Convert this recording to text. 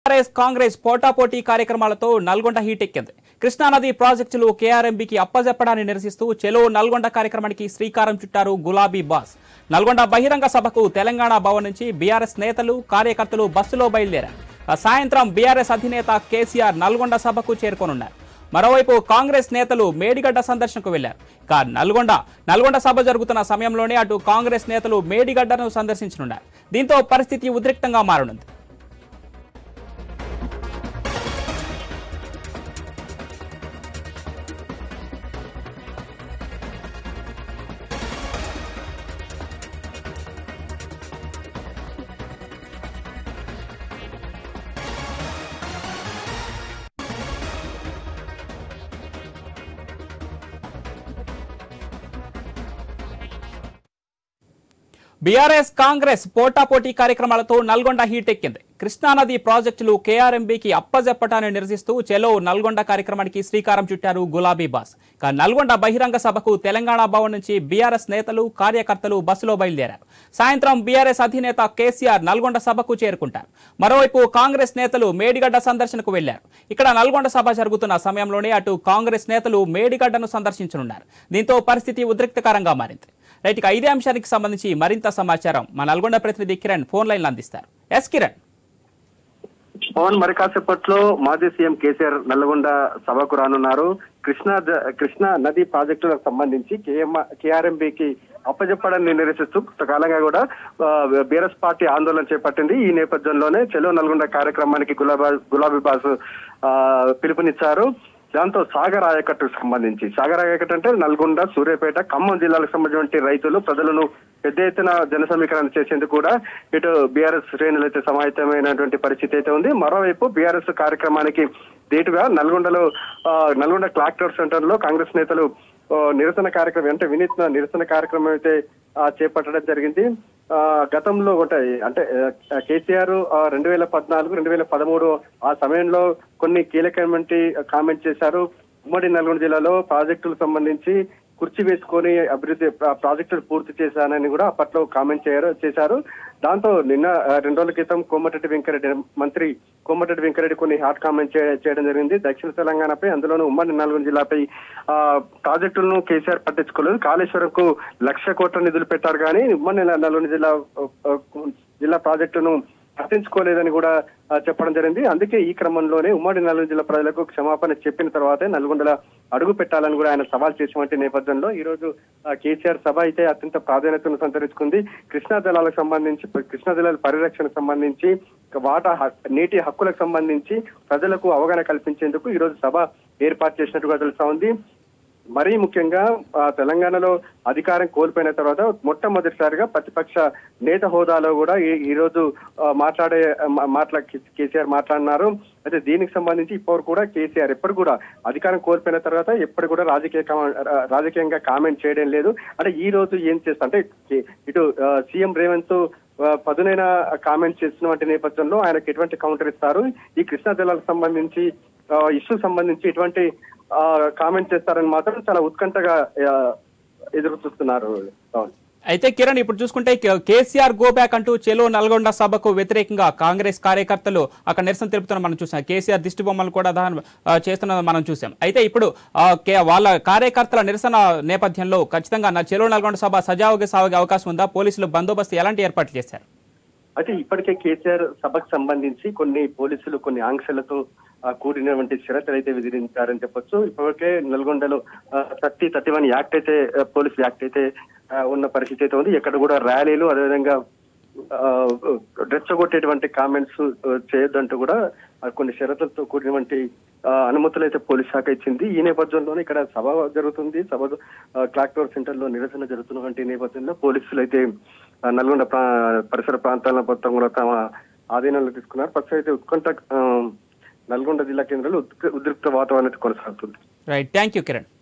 BRS Congress పోటాపోటీ కార్యక్రమాలతో Nalgonda heat ఎక్కింది. కృష్ణానది ప్రాజెక్టులు కేఆర్ఎంబీకి అప్పజెప్పడాన్ని నిరసిస్తూ చెలో నల్గొండ కార్యక్రమానికి శ్రీకారం చుట్టారు గులాబీ బాస్. నల్గొండ బహిరంగ సభకు తెలంగాణ భవన్ నుంచి బీఆర్ఎస్ నేతలు కార్యకర్తలు బస్సులో బయలుదేరారు. సాయంత్రం బీఆర్ఎస్ అధినేత కేసీఆర్ నల్గొండ సభకు చేరుకోనున్నారు. మరోవైపు కాంగ్రెస్ నేతలు మేడిగడ్డ సందర్శనకు వెళ్లారు. నల్గొండ సభ జరుగుతున్న సమయంలోనే అటు కాంగ్రెస్ నేతలు మేడిగడ్డను సందర్శించనున్నారు. దీంతో పరిస్థితి ఉద్రిక్తంగా మారనుంది. బీఆర్ఎస్ కాంగ్రెస్ పోటాపోటీ కార్యక్రమాలతో నల్గొండ హీట్ ఎక్కింది. కృష్ణానది ప్రాజెక్టులు కేఆర్ఎంబీకి అప్పజెప్పటాన్ని నిరసిస్తూ చెలో నల్గొండ కార్యక్రమానికి శ్రీకారం చుట్టారు గులాబీ బాస్. నల్గొండ బహిరంగ సభకు తెలంగాణ భవన్ నుంచి బీఆర్ఎస్ నేతలు కార్యకర్తలు బస్సులో బయలుదేరారు. సాయంత్రం బీఆర్ఎస్ అధినేత కేసీఆర్ నల్గొండ సభకు చేరుకుంటారు. మరోవైపు కాంగ్రెస్ నేతలు మేడిగడ్డ సందర్శనకు వెళ్లారు. ఇక్కడ నల్గొండ సభ జరుగుతున్న సమయంలోనే అటు కాంగ్రెస్ నేతలు మేడిగడ్డను సందర్శించనున్నారు. దీంతో పరిస్థితి ఉద్రిక్తకరంగా మారింది. ఇక ఇదే అంశానికి సంబంధించి మరింత సమాచారం మా నల్గొండ ప్రతినిధి కిరణ్ ఫోన్ లైన్ అందిస్తారు. ఎస్ కిరణ్. పవన్ మరి కాసేపట్లో మాజీ సీఎం కేసీఆర్ నల్గొండ సభకు రానున్నారు. కృష్ణా నది ప్రాజెక్టులకు సంబంధించి కేఆర్ఎంబీకి అప్పజెప్పడాన్ని నిరసిస్తూ కొంతకాలంగా కూడా బీఆర్ఎస్ పార్టీ ఆందోళన చేపట్టింది. ఈ నేపథ్యంలోనే చెలో నల్గొండ కార్యక్రమానికి గులాబీ బాస్ పిలుపునిచ్చారు. దాంతో సాగర్ ఆయకట్టుకు సంబంధించి సాగర్ ఆయకట్టు అంటే నల్గొండ, సూర్యాపేట, ఖమ్మం జిల్లాలకు సంబంధించిన రైతులు ప్రజలను పెద్ద ఎత్తున జన సమీకరణ చేసేందుకు కూడా ఇటు బీఆర్ఎస్ శ్రేణులు అయితే సమాయత్తమైనటువంటి పరిస్థితి అయితే ఉంది. మరోవైపు బీఆర్ఎస్ కార్యక్రమానికి ధీటుగా నల్గొండ క్లాక్టర్ సెంటర్ లో కాంగ్రెస్ నేతలు నిరసన కార్యక్రమం అంటే వినూత్న నిరసన కార్యక్రమం అయితే చేపట్టడం జరిగింది. గతంలో ఉంటాయి అంటే కేసీఆర్ 2014, 2013 ఆ సమయంలో కొన్ని కీలకమైన కామెంట్ చేశారు. ఉమ్మడి నల్గొండ జిల్లాలో ప్రాజెక్టులకు సంబంధించి కుర్చీ వేసుకొని అభివృద్ధి ప్రాజెక్టులు పూర్తి చేశానని కూడా అప్పట్లో కామెంట్ చేశారు. దాంతో నిన్న 2 రోజుల క్రితం మంత్రి కోమటిరెడ్డి వెంకరెడ్డి కొన్ని హాట్ కామెంట్ చేయడం జరిగింది. దక్షిణ తెలంగాణపై, అందులోనూ ఉమ్మడి నల్గొండ జిల్లాపై ప్రాజెక్టులను కేసీఆర్ పట్టించుకోలేదు. కాళేశ్వరంకు 1,00,000 కోట్ల నిధులు పెట్టారు కానీ ఉమ్మడి నల్గొండ జిల్లా ప్రాజెక్టును పట్టించుకోలేదని కూడా చెప్పడం జరిగింది. అందుకే ఈ క్రమంలోనే ఉమ్మడి నల్గొండ జిల్లా ప్రజలకు క్షమాపణ చెప్పిన తర్వాతే నల్గొండలో అడుగు పెట్టాలని కూడా ఆయన సవాల్ చేసినటువంటి నేపథ్యంలో ఈ రోజు కేసీఆర్ సభ అయితే అత్యంత ప్రాధాన్యతను సంతరించుకుంది. కృష్ణా జలాలకు సంబంధించి, కృష్ణా జలాల పరిరక్షణకు సంబంధించి, నీటి హక్కులకు సంబంధించి ప్రజలకు అవగాహన కల్పించేందుకు ఈ రోజు సభ ఏర్పాటు చేసినట్టుగా తెలుస్తా ఉంది. మరీ ముఖ్యంగా తెలంగాణలో అధికారం కోల్పోయిన తర్వాత మొట్టమొదటిసారిగా ప్రతిపక్ష నేత హోదాలో కూడా ఈ రోజు కేసీఆర్ మాట్లాడినారు. అయితే దీనికి సంబంధించి ఇప్పుడు కూడా కేసీఆర్ ఎప్పుడు కూడా అధికారం కోల్పోయిన తర్వాత ఎప్పుడు కూడా రాజకీయంగా కామెంట్ చేయడం లేదు. అంటే ఈ రోజు ఏం చేస్తా అంటే ఇటు సీఎం రేవంత్ పదునైన కామెంట్ చేస్తున్నటువంటి నేపథ్యంలో ఆయనకు ఎటువంటి కౌంటర్ ఇస్తారు, ఈ కృష్ణా జలాలకు సంబంధించి ఇష్యూ సంబంధించి ఎటువంటి కామెంట్ చేస్తారని మాత్రం చాలా ఉత్కంఠగా ఎదురు చూస్తున్నారు. అయితే కిరణ్, ఇప్పుడు చూసుకుంటే కేసీఆర్ గో బ్యాక్ అంటూ చెలో నల్గొండ సభకు వ్యతిరేకంగా కాంగ్రెస్ కార్యకర్తలు అక్కడ నిరసన తెలుపుతున్న మనం చూసాం. కేసీఆర్ దిష్టి బొమ్మలు కూడా చేస్తున్నది మనం చూసాం. అయితే ఇప్పుడు వాళ్ళ కార్యకర్తల నిరసన నేపథ్యంలో ఖచ్చితంగా చెలో నల్గొండ సభ సజావుగా సాగే అవకాశం ఉందా? పోలీసులు బందోబస్తు ఎలాంటి ఏర్పాట్లు చేశారు? అయితే ఇప్పటికే కేసీఆర్ సభకు సంబంధించి పోలీసులు కొన్ని ఆంక్షలతో కూడినటువంటి షరతులు అయితే విధించారని చెప్పొచ్చు. ఇప్పటికే నల్గొండలో 31 యాక్ట్ అయితే పోలీస్ యాక్ట్ అయితే ఉన్న పరిస్థితి అయితే ఉంది. ఎక్కడ కూడా ర్యాలీలు, అదేవిధంగా రెచ్చగొట్టేటువంటి కామెంట్స్ చేయొద్దంటూ కూడా కొన్ని షరతులతో కూడినటువంటి అనుమతులు అయితే పోలీస్ శాఖ ఇచ్చింది. ఈ నేపథ్యంలోనే ఇక్కడ సభ జరుగుతుంది. సభ క్లాక్ టవర్ సెంటర్ లో నిరసన జరుగుతున్నటువంటి నేపథ్యంలో పోలీసులు అయితే నల్గొండ పరిసర ప్రాంతాలను మొత్తం కూడా తమ ఆధీనంలో తీసుకున్నారు. ప్రస్తుతం అయితే ఉత్కంఠ నల్గొండ జిల్లా కేంద్రంలో ఉద్రిక్త వాతావరణం కొనసాగుతుంది. Right, thank you Kiran.